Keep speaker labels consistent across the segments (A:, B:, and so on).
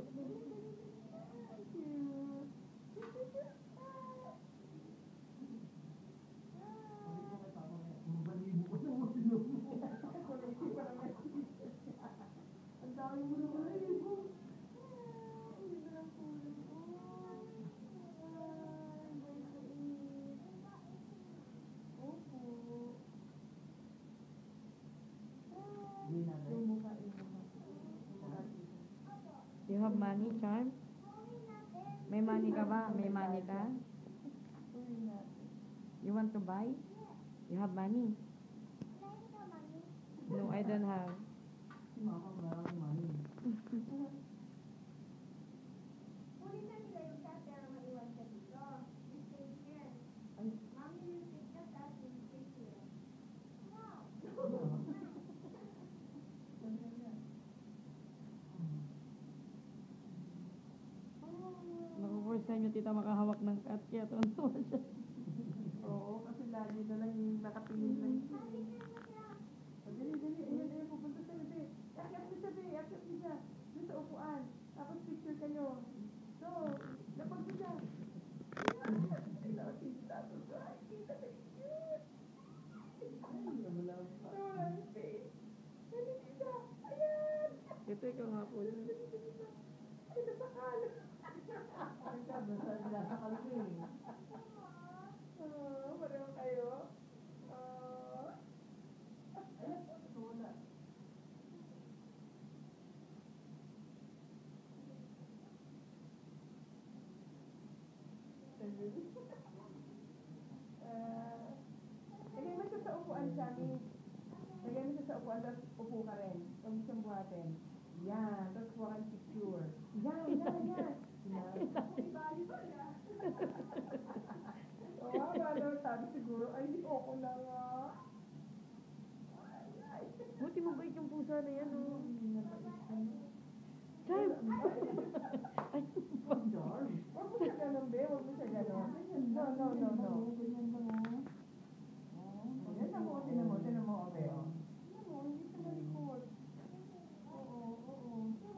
A: Ang dami mo naman eh.
B: You have money, Charm? May money ka ba? May money ka? You want to buy? You have money? No, I don't have.
A: Mama, maraming money.
B: First time yung tita makahawak ng cat, kaya tuwan-tuwa siya.
A: Oo, kasi lagi na lang yung nakatingin lang siya. Dali, ayan, pupunta siya na, be. Akyat siya, be. Akyat siya. Doon sa upuan. Tapos picture kayo. So, lapag siya. Ayan, tita. Ay, tita, be. Ay, wala ang face. Dali, tita. Ayan.
B: Ito, ikaw nga po.
A: Ay, nasakal. Ay, basta nasakal ko eh. Pareho kayo. Ayan, wala. Lagay mo siya sa upuan, Shami. Lagay mo siya sa upuan, tapos upo ka rin. Huwag mo siyang buhatin. Yan, tapos kuha kang picture. Yan. Oo, paano? Sabi siguro, ay, hindi ako na nga.
B: Buti mabait yung pusa na yan, oh.
A: Charm!
B: Ay,
A: Charm! Huwag mo siya ganun, be. Huwag mo siya ganun. No. Ganyan lang, oh. Yan na mo, tinan mo, be, oh. Tinan mo, hindi siya malikot. Oo.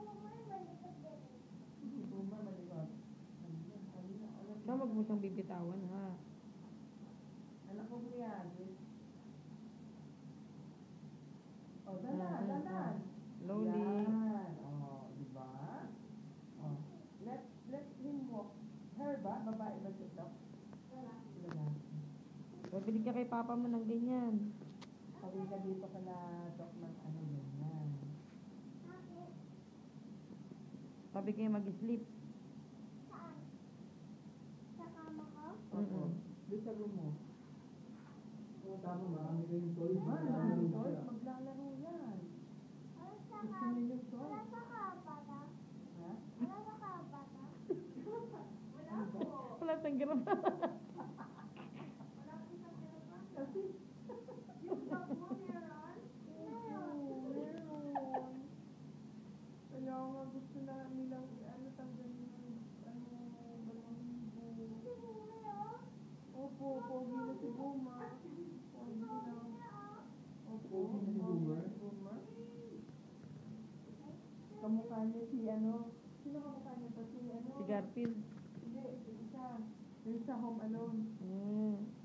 A: Hindi po ba malikot?
B: Charm, wag mo siyang bibitawan, ha?
A: Anak ko yan. Oh, dalan.
B: Slowly.
A: Yan. Oh, diba? Oh. Let him walk. Her ba? Babae ba ito? Wala.
B: Pabili ka kay papa mo ng ganyan.
A: Sabi ka dito ka na talk ng ano ganyan.
B: Sabi kayo mag-sleep.
C: Saan? Sa kama ko?
A: Opo. Doon sa room mo.
D: Oo, tama, marami kayong toys.
A: Maraming toys. Maglalaro yan. Gusto niyo yung toys?
C: Wala sa kabata?
A: Ha?
C: Wala sa kabata? Wala po.
B: Wala tang girap.
C: Wala po sa kabata?
A: Kasi,
C: Yung dog mo meron?
A: meron. Kaya nga gusto na nilang tanggalin ng balahibo.
C: Si Bumi, oh.
A: Opo, pogi na si Buma. Pogi na. Opo,
D: Pogi na si Boomer?
A: Boomer. Kamukha niya si ano? Sino kamukha niya to? Si ano?
B: Si Garfield.
A: Hindi, isa. Yung sa Home Alone.
B: Mm.